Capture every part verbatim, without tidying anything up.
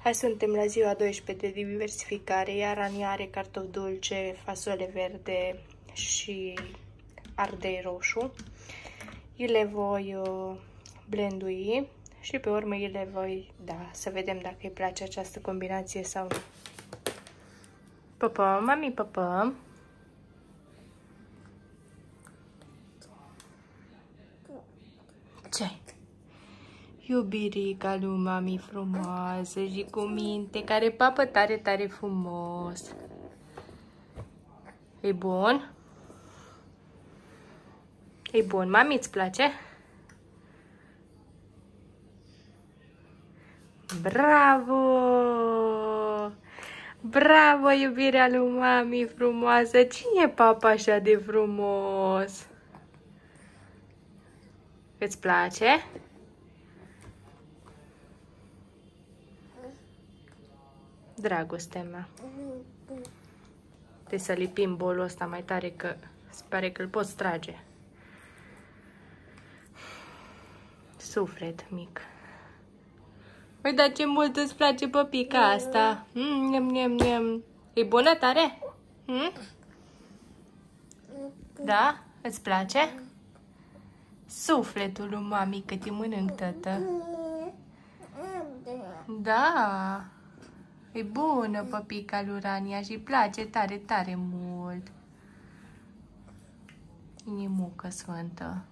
Hai, suntem la ziua a douăsprezecea de diversificare, iar Rania are cartofi dulce, fasole verde și ardei roșu. Eu le voi uh, blendui și pe urmă eu le voi da, să vedem dacă îi place această combinație sau nu. Păpăm, mami, păpăm. Ce? Iubirica lui mami frumoasă și cu minte, care papă tare, tare frumos. E bun? E bun, mami, îți place? Bravo! Bravo, iubirea lui mami frumoasă! Cine e papa așa de frumos? Îți place? Dragostea mea. Trebuie să lipim bolul ăsta mai tare, că se pare că îl poți trage. Suflet mic. Păi, dar ce mult îți place păpica asta? Mm, nem, nem, nem. E bună tare? Mm? Da? Îți place? Sufletul lui mami, că te mănânc, tătă. Da. E bună păpica lui Rania și îi place tare, tare mult. Inimucă sfântă.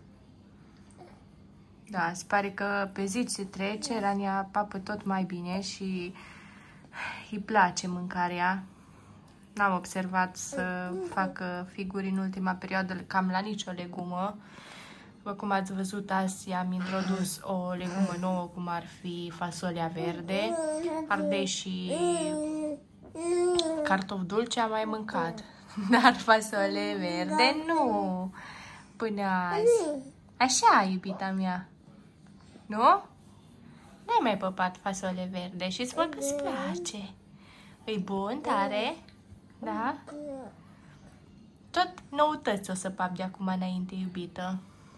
Da, se pare că pe zi ce trece, Rania papă tot mai bine și îi place mâncarea. N-am observat să facă figuri în ultima perioadă cam la nicio legumă. După cum ați văzut, azi am introdus o legumă nouă, cum ar fi fasolea verde, ardei și cartofi dulce am mai mâncat. Dar fasole verde nu, până azi. Așa, iubita mea. Nu? N-ai mai păpat fasole verde și spun că îți place. E bun, tare? Da? Tot noutăți o să pap de acum înainte, iubită.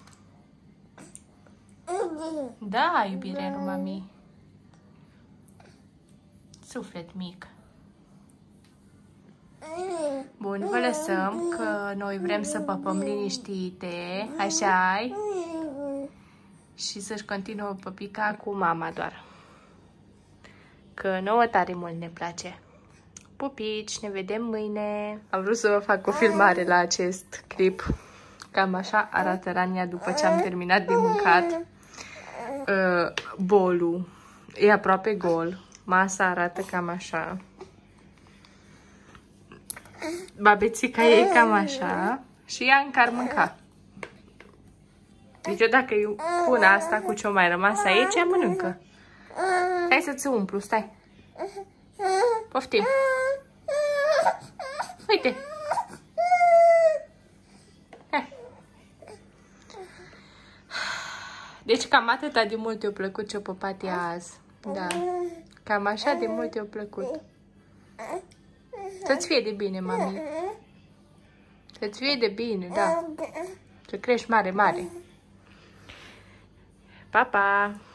Da, iubirea lui mami. Suflet mic. Bun, vă lăsăm, că noi vrem să păpăm liniștite. Așa-i? Și să-și continuă păpica cu mama doar. Că nouă tare mult ne place. Pupici, ne vedem mâine. Am vrut să vă fac o filmare la acest clip. Cam așa arată Rania după ce am terminat de mâncat. Uh, bolul e aproape gol. Masa arată cam așa. Babețica e cam așa. Și ea încă ar mânca. Deci eu dacă eu pun asta cu ce-o mai rămas aici, ea mănâncă. Hai să-ți umplu, stai. Poftim. Uite. Hai. Deci cam atâta de mult i-a plăcut ce-o păpat ea azi. Da. Cam așa de mult i-a plăcut. Să-ți fie de bine, mami. Să-ți fie de bine, da. Să crești mare, mare. Pa, pa!